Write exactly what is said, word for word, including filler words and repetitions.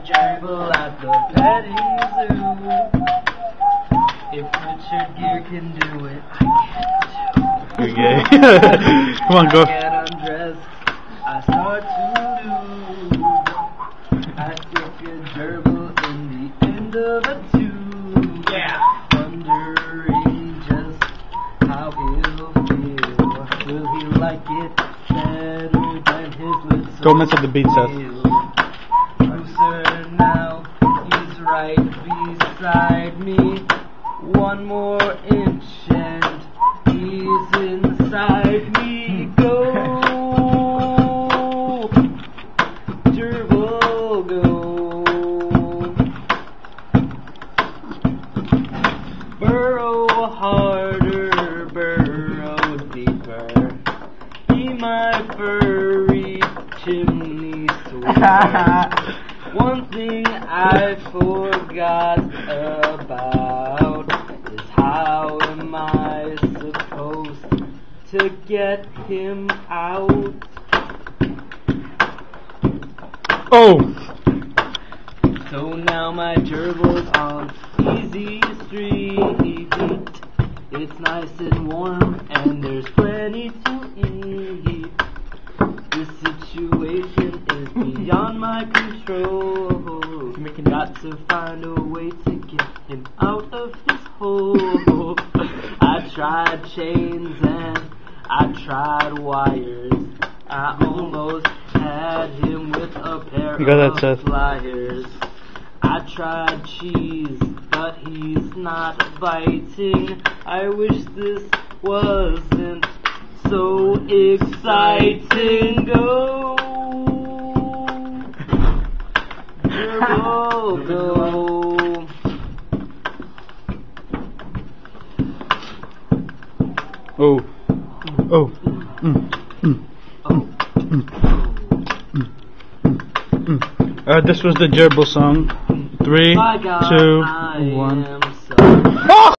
gerbil at the petting zoo. If Richard Gere can do it, I can too. You're gay. Come on, go. I get undressed, I start to lose. I stick a gerbil in the end of a tube. Yeah. Wondering just how he'll feel. Will he like it better than his little Don't mess up the beat, Seth. Looser now, he's right beside me. One more inch and he's inside me. Go, gerbil, go. Burrow harder, burrow deeper. Be my furry chimney sweeper. One thing I forgot about is how am I supposed to get him out? Oh! So now my gerbil's on easy street. It's nice and warm and there's plenty to eat. This situation is beyond my control. Got to find a way to get him out of his hole. I tried chains and I tried wires. I almost had him with a pair You got that, of Seth. pliers. I tried cheese, but he's not biting. I wish this wasn't so exciting. Go, gerbil, go. Oh. Oh. Mm. Mm. Oh. Mm. Mm. Mm. Uh, this was the gerbil song. Three, My God, two, I one. am so